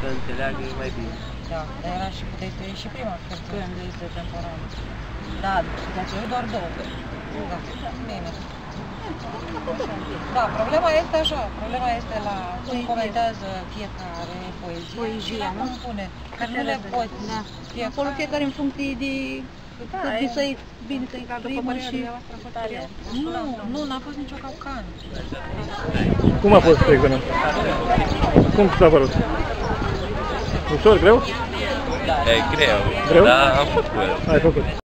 să înțeleagă e mai bine. Da, dar era și puteai să ieși și prima, când este temporal. Da, de aceea doar două. Da, bine. Da, problema este așa, problema este la cum comentează fiecare poezie și cum pune, că nu le poți. Acolo fiecare în funcție de să-i bine să-i exprimă și... Nu, n-a fost nicio capcană. Cum a fost examenul? Cum ți-a părut? Ușor, greu? E greu, Greu? dar am făcut. Ai făcut.